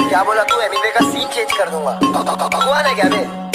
क्या बोला तू? एमिवे का सीन चेंज कर दूंगा। भगवान है क्या बे?